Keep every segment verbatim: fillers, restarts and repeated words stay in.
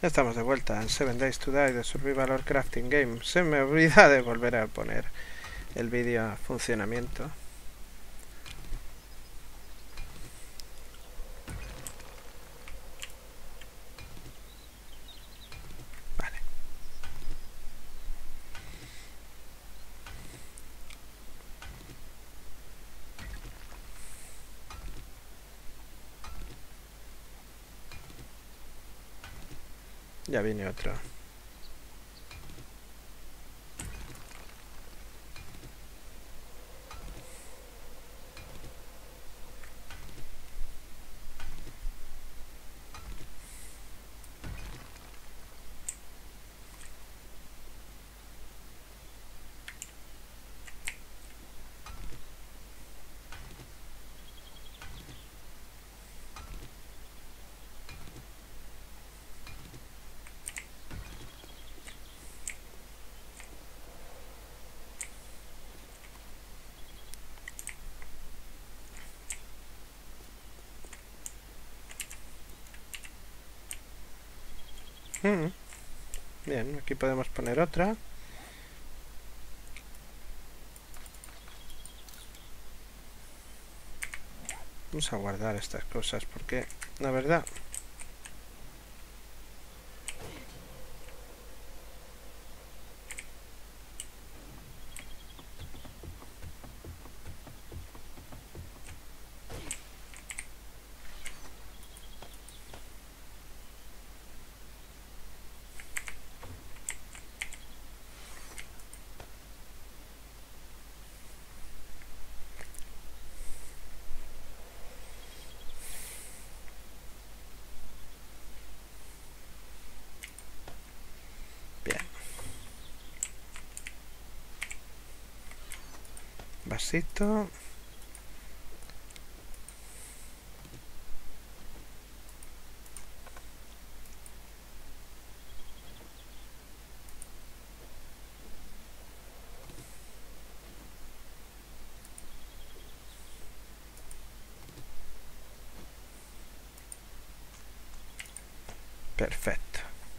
Estamos de vuelta en seven Days to Die de Survival or Crafting Game. Se me olvida de volver a poner el vídeo a funcionamiento. Vale. Ya viene otro. Mm. Bien, aquí podemos poner otra. Vamos a guardar estas cosas porque, la verdad... Bien. Vasito. Perfecto.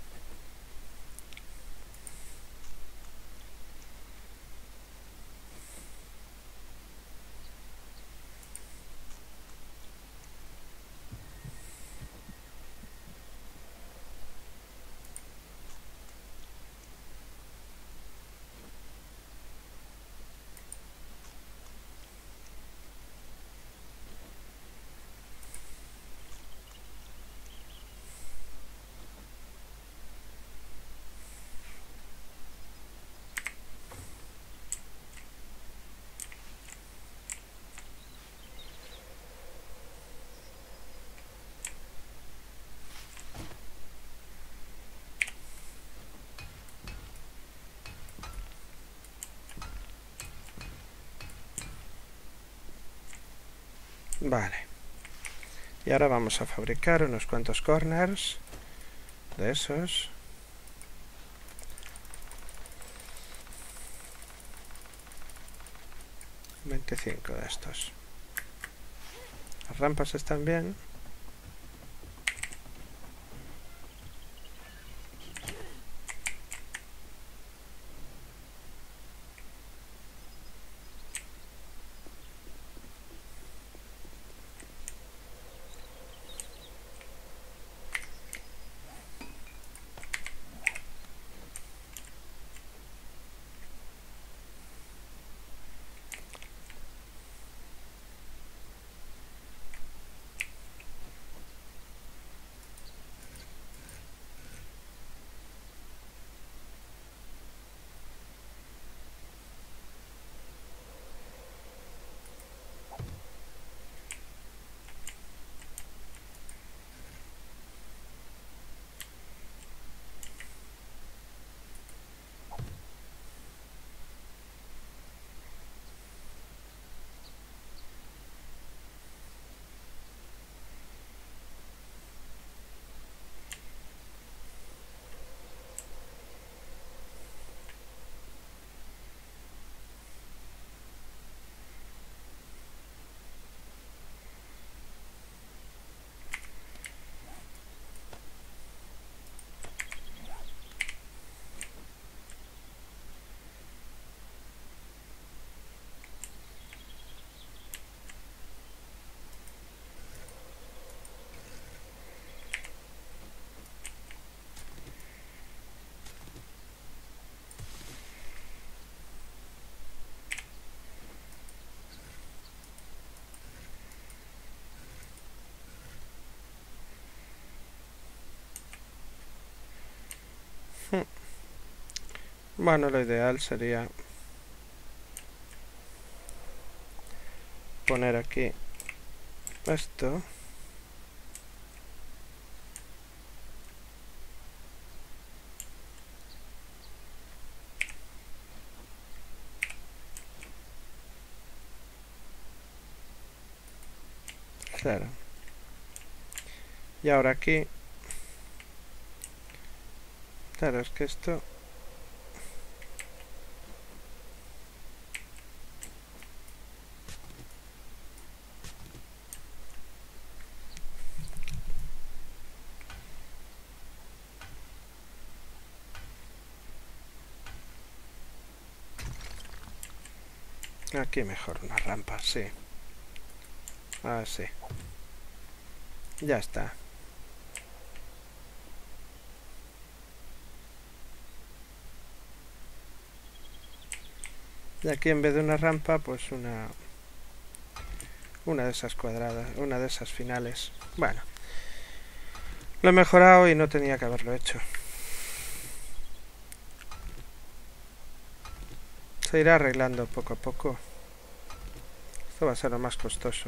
Vale. Y ahora vamos a fabricar unos cuantos corners de esos. veinticinco de estos. Las rampas están bien. Bueno, lo ideal sería poner aquí esto. Claro. Y ahora aquí. Claro, es que esto... Aquí mejor una rampa, sí. Así. Ya está. Y aquí en vez de una rampa, pues una... Una de esas cuadradas, una de esas finales. Bueno. Lo he mejorado y no tenía que haberlo hecho. Se irá arreglando poco a poco. Esto va a ser lo más costoso.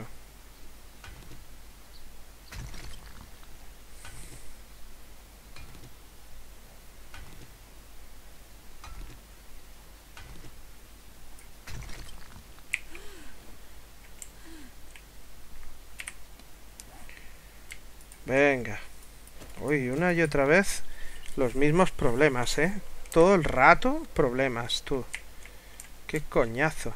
Venga. Uy, una y otra vez los mismos problemas, ¿eh? Todo el rato problemas, tú. Qué coñazo.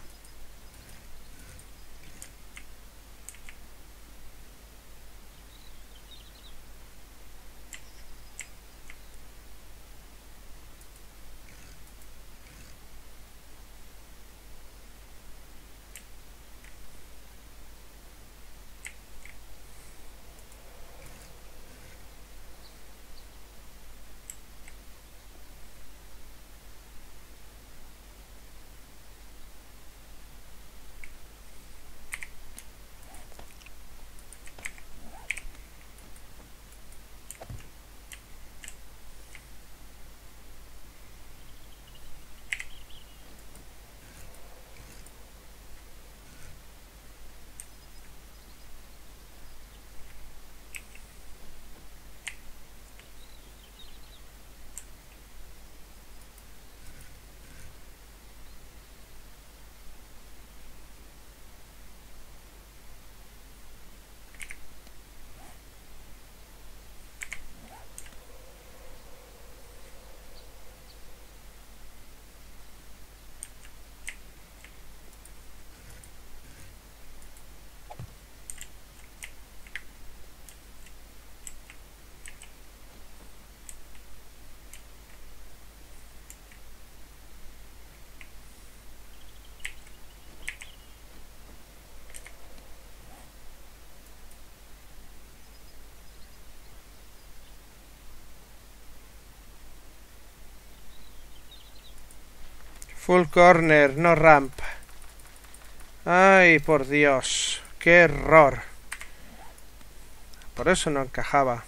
Full corner, no ramp. Ay, por Dios. Qué error. Por eso no encajaba.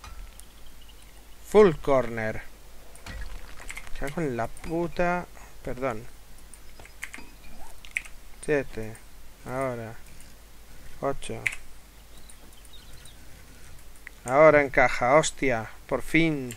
Full corner. Cago en la puta. Perdón. Siete. Ahora. Ocho. Ahora encaja. Hostia. Por fin.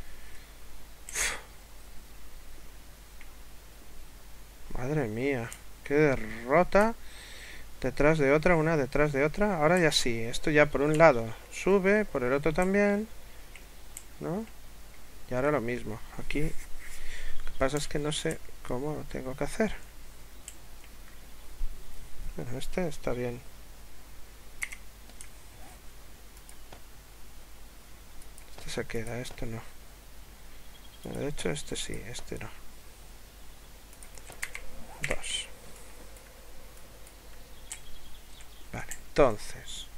Madre mía. Qué derrota. Detrás de otra, una detrás de otra. Ahora ya sí. Esto ya por un lado sube, por el otro también, ¿no? Y ahora lo mismo. Aquí lo que pasa es que no sé cómo lo tengo que hacer. Bueno, este está bien. Este se queda, este no. De hecho, este sí, este no. Dos. Vale, entonces.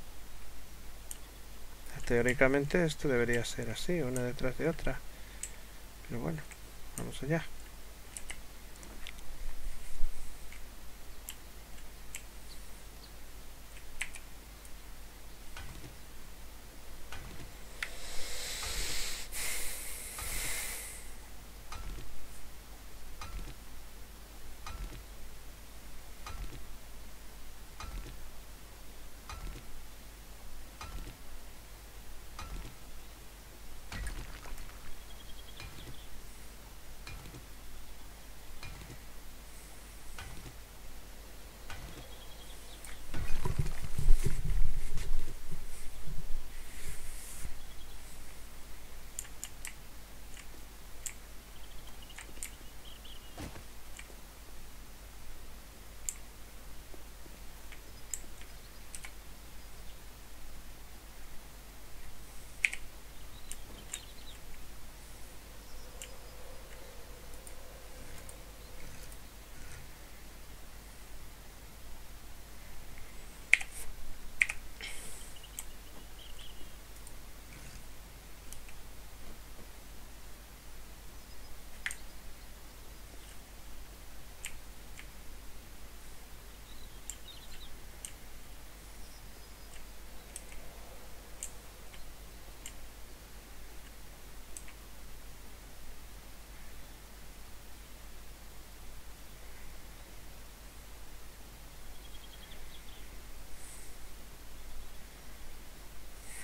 Teóricamente esto debería ser así, una detrás de otra. Pero bueno, vamos allá.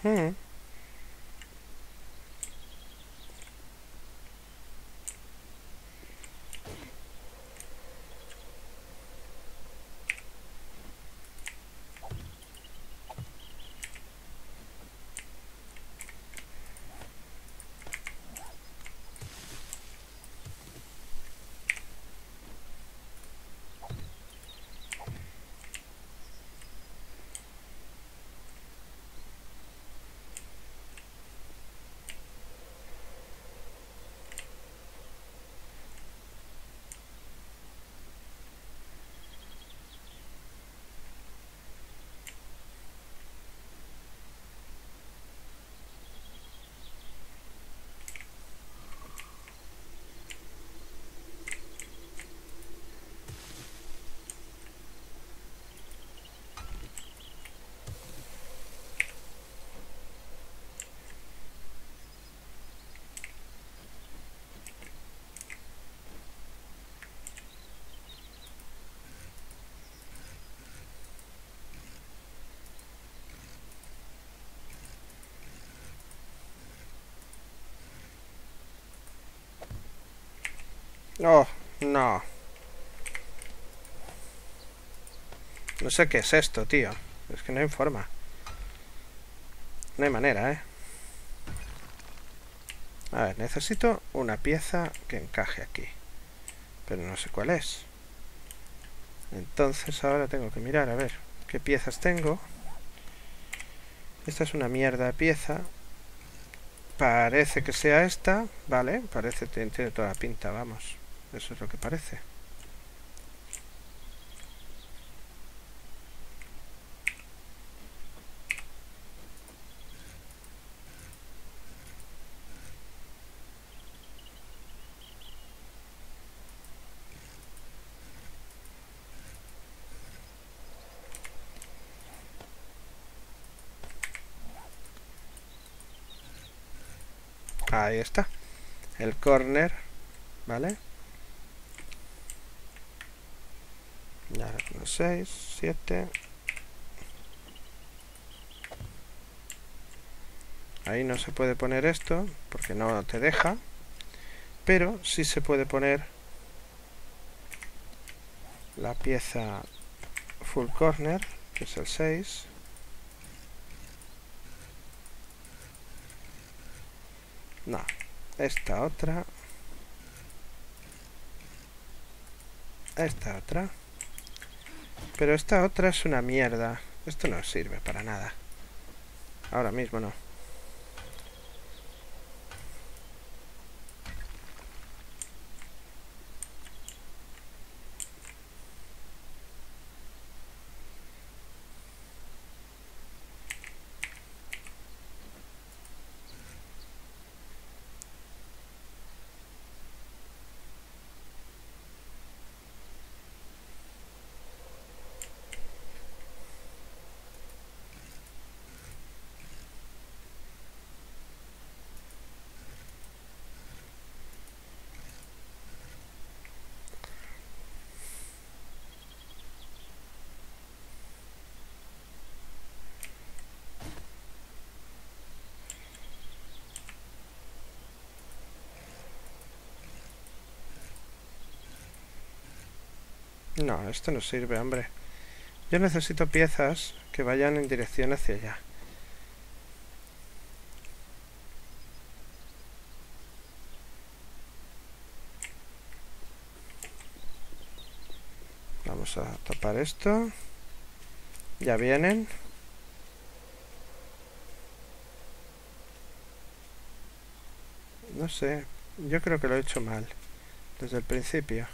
Hmm. Oh, no. No sé qué es esto, tío. Es que no hay forma. No hay manera, ¿eh? A ver, necesito una pieza que encaje aquí. Pero no sé cuál es. Entonces ahora tengo que mirar a ver qué piezas tengo. Esta es una mierda de pieza. Parece que sea esta. Vale, parece que tiene toda la pinta, vamos. Eso es lo que parece. Ahí está. El corner. ¿Vale? Ya, seis, siete. Ahí no se puede poner esto porque no te deja. Pero sí se puede poner la pieza full corner, que es el seis. No, esta otra. Esta otra. Pero esta otra es una mierda. Esto no sirve para nada. Ahora mismo no. No, esto no sirve, hombre. Yo necesito piezas que vayan en dirección hacia allá. Vamos a tapar esto. Ya vienen. No sé, yo creo que lo he hecho mal desde el principio.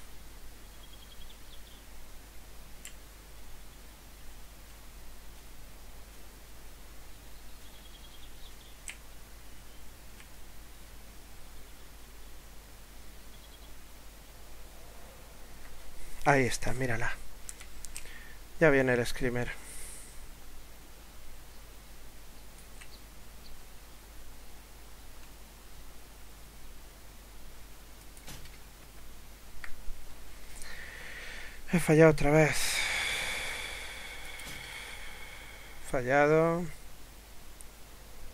Ahí está, mírala. Ya viene el screamer. He fallado otra vez. Fallado.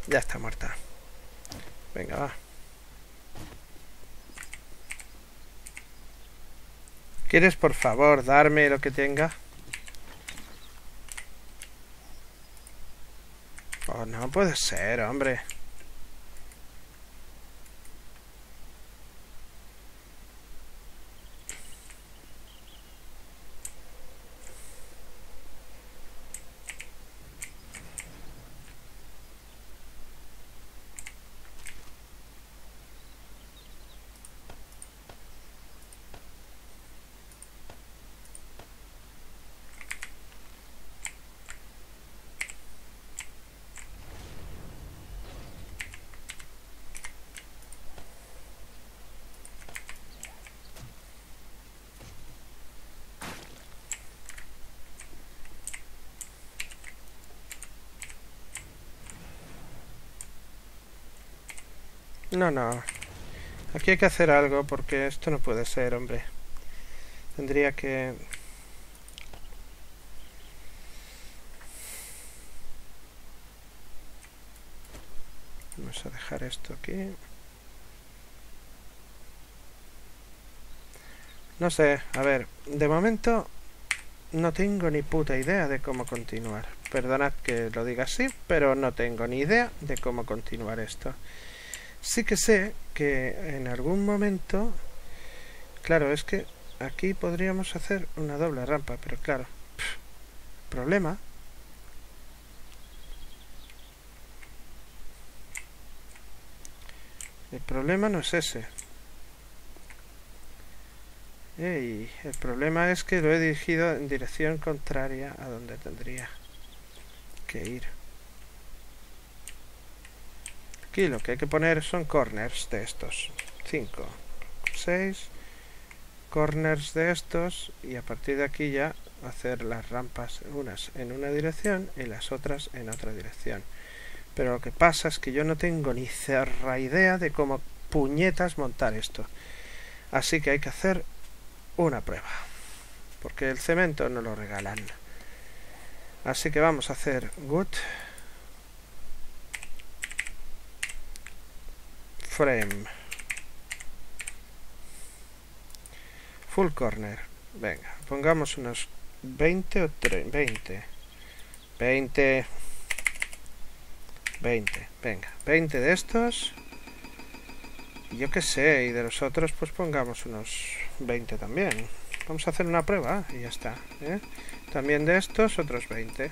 Ya está muerta. Venga, va. ¿Quieres, por favor, darme lo que tenga? Oh, no puede ser, hombre. No, no. Aquí hay que hacer algo porque esto no puede ser, hombre. Tendría que... Vamos a dejar esto aquí. No sé, a ver, de momento no tengo ni puta idea de cómo continuar. Perdonad que lo diga así, pero no tengo ni idea de cómo continuar esto. Sí que sé que en algún momento... Claro, es que aquí podríamos hacer una doble rampa, pero claro, pff, problema. El problema no es ese. Ey, el problema es que lo he dirigido en dirección contraria a donde tendría que ir. Aquí lo que hay que poner son corners de estos. cinco, seis corners de estos y a partir de aquí ya hacer las rampas unas en una dirección y las otras en otra dirección. Pero lo que pasa es que yo no tengo ni cerra idea de cómo puñetas montar esto. Así que hay que hacer una prueba. Porque el cemento no lo regalan. Así que vamos a hacer good frame full corner. Venga, pongamos unos veinte o treinta. veinte. veinte. veinte. Venga, veinte de estos. Y yo qué sé, y de los otros pues pongamos unos veinte también. Vamos a hacer una prueba y ya está, ¿eh? También de estos otros veinte.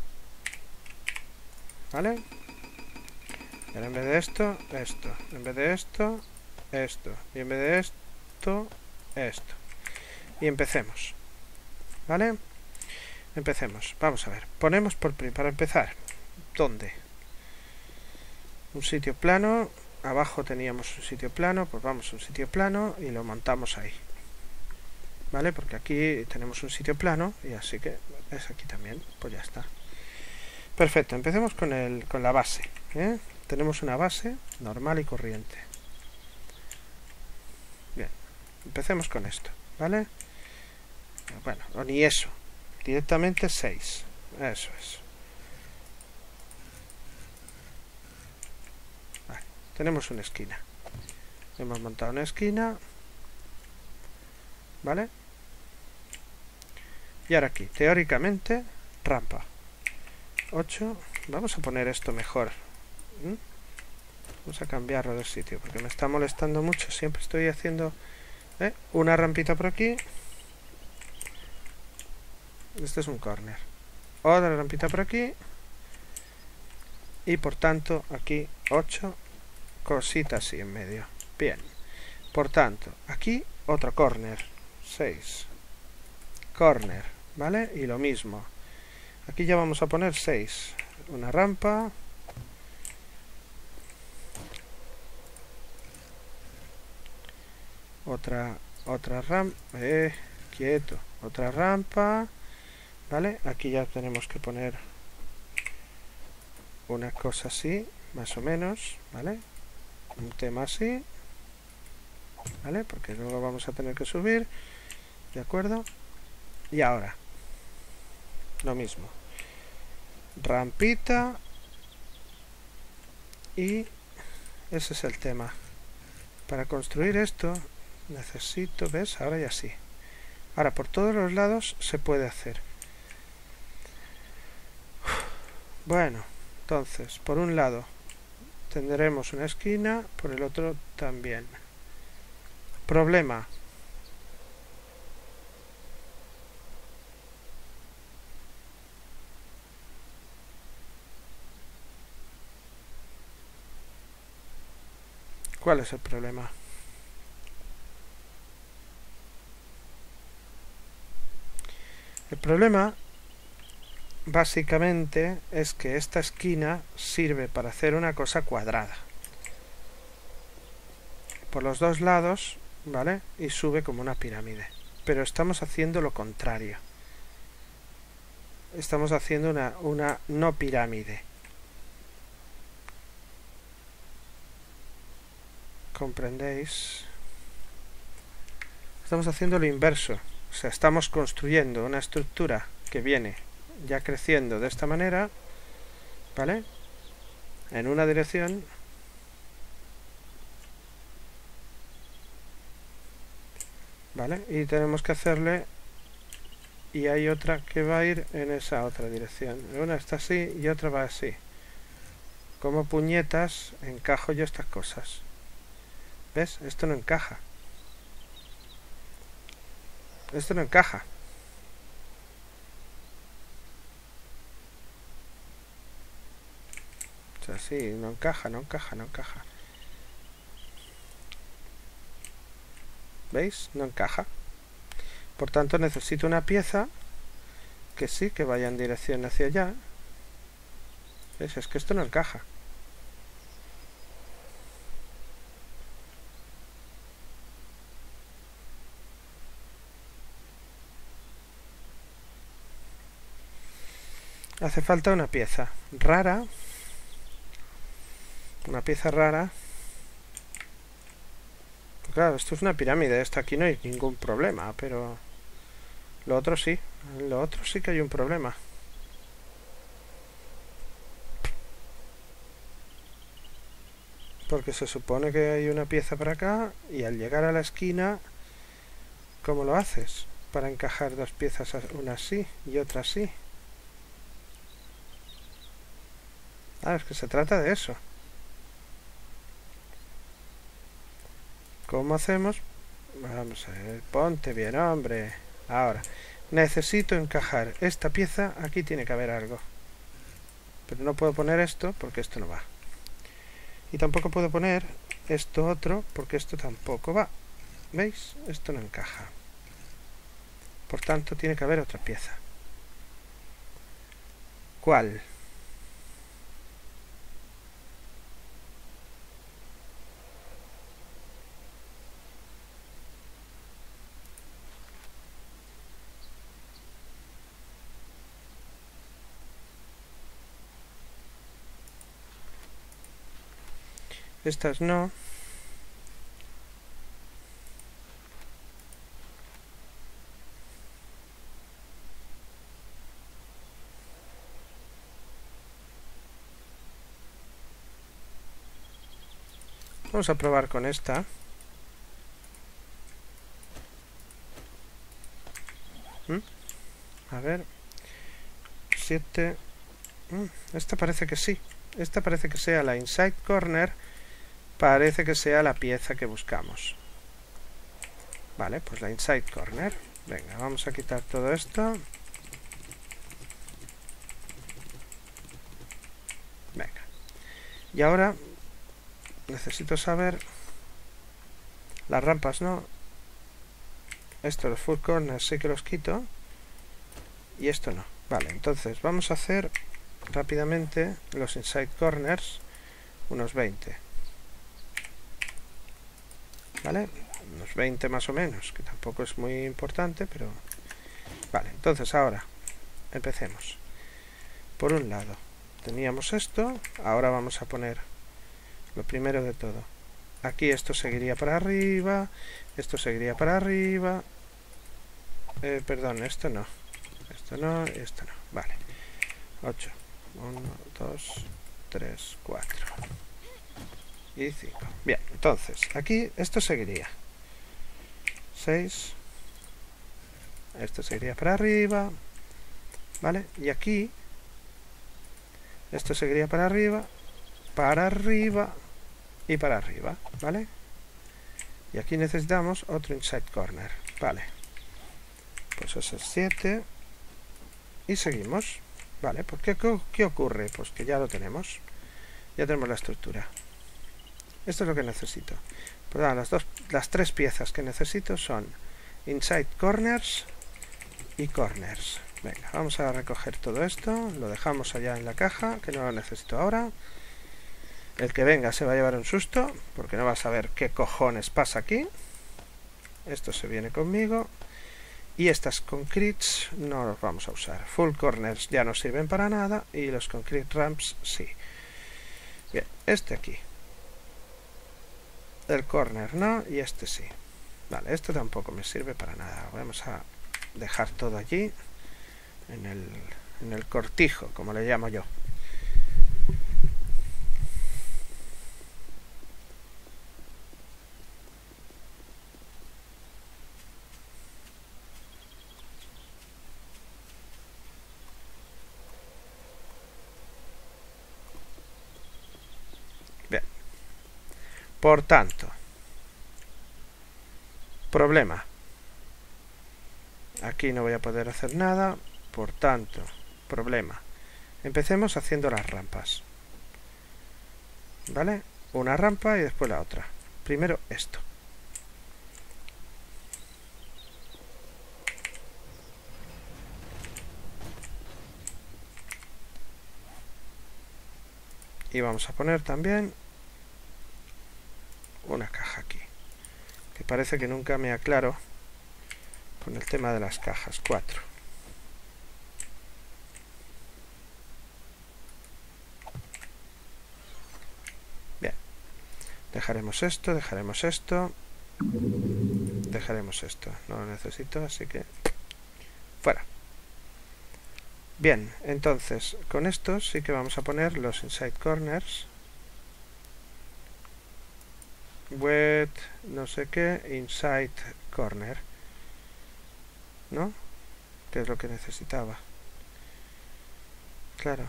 ¿Vale? Pero en vez de esto, esto. En vez de esto, esto. Y en vez de esto, esto. Y empecemos. ¿Vale? Empecemos. Vamos a ver. Ponemos por para empezar. ¿Dónde? Un sitio plano. Abajo teníamos un sitio plano. Pues vamos a un sitio plano y lo montamos ahí. ¿Vale? Porque aquí tenemos un sitio plano y así que es aquí también. Pues ya está. Perfecto. Empecemos con, el, con la base. ¿eh? Tenemos una base normal y corriente. Bien. Empecemos con esto. ¿Vale? Bueno, o ni eso. Directamente seis. Eso es. Vale. Tenemos una esquina. Hemos montado una esquina. ¿Vale? Y ahora aquí, teóricamente, rampa. ocho. Vamos a poner esto mejor. ¿Mm? Vamos a cambiarlo de sitio porque me está molestando mucho. Siempre estoy haciendo ¿eh? una rampita por aquí. Este es un corner. Otra rampita por aquí. Y por tanto, aquí ocho cositas así en medio. Bien. Por tanto, aquí otro corner. seis. Corner. ¿Vale? Y lo mismo. Aquí ya vamos a poner seis. Una rampa. Otra, otra rampa. Eh, quieto. Otra rampa. ¿Vale? Aquí ya tenemos que poner una cosa así, más o menos, ¿vale? Un tema así, ¿vale? Porque luego vamos a tener que subir, ¿de acuerdo? Y ahora, lo mismo. Rampita. Y ese es el tema. Para construir esto necesito, ¿ves? Ahora ya sí. Ahora por todos los lados se puede hacer. Bueno, entonces, por un lado tendremos una esquina, por el otro también. Problema. ¿Cuál es el problema? El problema básicamente es que esta esquina sirve para hacer una cosa cuadrada por los dos lados, ¿vale? Y sube como una pirámide. Pero estamos haciendo lo contrario. Estamos haciendo una, una no pirámide. ¿Comprendéis? Estamos haciendo lo inverso. O sea, estamos construyendo una estructura que viene ya creciendo de esta manera, ¿vale? En una dirección. ¿Vale? Y tenemos que hacerle... Y hay otra que va a ir en esa otra dirección. Una está así y otra va así. ¿Cómo puñetas encajo yo estas cosas? ¿Ves? Esto no encaja. Esto no encaja. O sea, sí, no encaja, no encaja, no encaja. ¿Veis? No encaja. Por tanto, necesito una pieza que sí, que vaya en dirección hacia allá. ¿Veis? Es que esto no encaja. Hace falta una pieza rara. Una pieza rara. Claro, esto es una pirámide. Esto aquí no hay ningún problema, pero... Lo otro sí. Lo otro sí que hay un problema. Porque se supone que hay una pieza para acá y al llegar a la esquina, ¿cómo lo haces? Para encajar dos piezas, una así y otra así. Ah, es que se trata de eso. ¿Cómo hacemos? Vamos a ver, ponte bien, hombre. Ahora, necesito encajar esta pieza, aquí tiene que haber algo. Pero no puedo poner esto porque esto no va. Y tampoco puedo poner esto otro porque esto tampoco va. ¿Veis? Esto no encaja. Por tanto, tiene que haber otra pieza. ¿Cuál? Estas no. Vamos a probar con esta. ¿Mm? A ver. siete. Mm, esta parece que sí. Esta parece que sea la inside corner. Parece que sea la pieza que buscamos. Vale, pues la inside corner. Venga, vamos a quitar todo esto. Venga. Y ahora necesito saber... Las rampas no. Esto, los full corners sí que los quito. Y esto no. Vale, entonces vamos a hacer rápidamente los inside corners. Unos veinte. ¿Vale? Unos veinte más o menos, que tampoco es muy importante, pero... Vale, entonces ahora empecemos. Por un lado teníamos esto, ahora vamos a poner lo primero de todo. Aquí esto seguiría para arriba, esto seguiría para arriba. Eh, perdón, esto no. Esto no, esto no. Vale. ocho. uno, dos, tres, cuatro. y cinco. Bien, entonces, aquí esto seguiría. seis. Esto seguiría para arriba. ¿Vale? Y aquí, esto seguiría para arriba, para arriba y para arriba. ¿Vale? Y aquí necesitamos otro inside corner. Vale. Pues eso es siete. Y seguimos. Vale, pues ¿qué, ¿qué ocurre? Pues que ya lo tenemos. Ya tenemos la estructura. Esto es lo que necesito. Pues nada, las, dos, las tres piezas que necesito son inside corners y corners. Venga, vamos a recoger todo esto. Lo dejamos allá en la caja, que no lo necesito ahora. El que venga se va a llevar un susto, porque no va a saber qué cojones pasa aquí. Esto se viene conmigo. Y estas concretes no los vamos a usar. Full corners ya no sirven para nada. Y los concrete ramps sí. Bien, este aquí. El corner no, y este sí. Vale, esto tampoco me sirve para nada. Vamos a dejar todo allí. En el, en el cortijo, como le llamo yo. Bien. Por tanto, problema. Aquí no voy a poder hacer nada. Por tanto, problema. Empecemos haciendo las rampas. ¿Vale? Una rampa y después la otra. Primero esto. Y vamos a poner también una caja aquí. Que parece que nunca me aclaro con el tema de las cajas. Cuatro. Bien. Dejaremos esto, dejaremos esto. Dejaremos esto. No lo necesito, así que fuera. Bien, entonces con esto sí que vamos a poner los inside corners. Wet, no sé qué, inside corner. ¿No? Que es lo que necesitaba. Claro.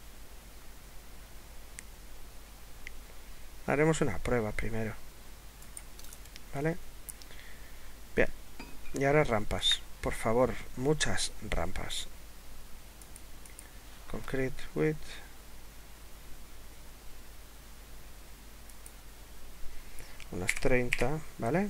Haremos una prueba primero. ¿Vale? Bien. Y ahora rampas. Por favor, muchas rampas. Concrete width. Unas treinta, ¿vale?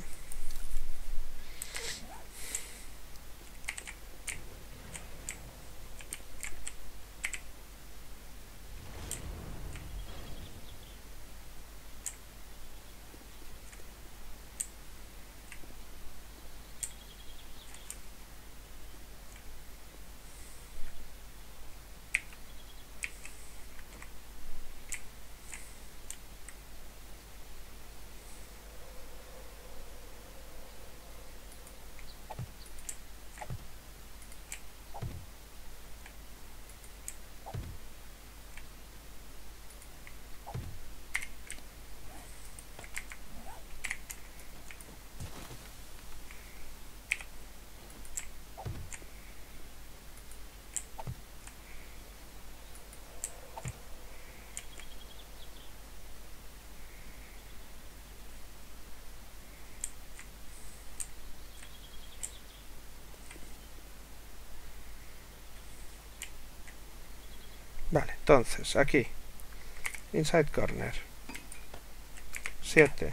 Vale, entonces aquí inside corner siete.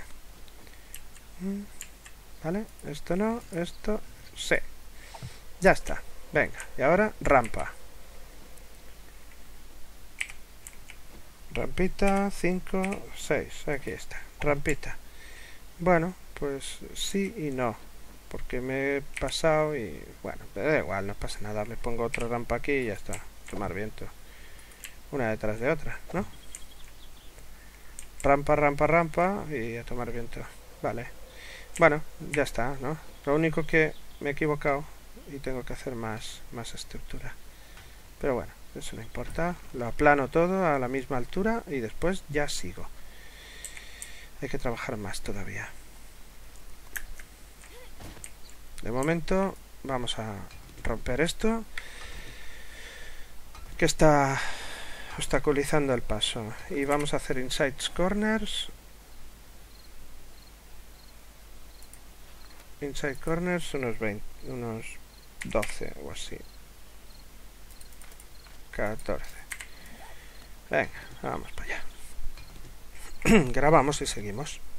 Vale, esto no, esto sí. Ya está, venga. Y ahora rampa. Rampita, cinco, seis. Aquí está, rampita. Bueno, pues sí y no, porque me he pasado y bueno, me da igual, no pasa nada. Me pongo otra rampa aquí y ya está. Tomar viento. Una detrás de otra, ¿no? Rampa, rampa, rampa y a tomar viento. Vale. Bueno, ya está, ¿no? Lo único que me he equivocado y tengo que hacer más, más estructura. Pero bueno, eso no importa. Lo aplano todo a la misma altura y después ya sigo. Hay que trabajar más todavía. De momento vamos a romper esto que está obstaculizando el paso. Y vamos a hacer inside corners. Inside corners unos veinte, unos doce o así. catorce. Venga, vamos para allá. Grabamos y seguimos.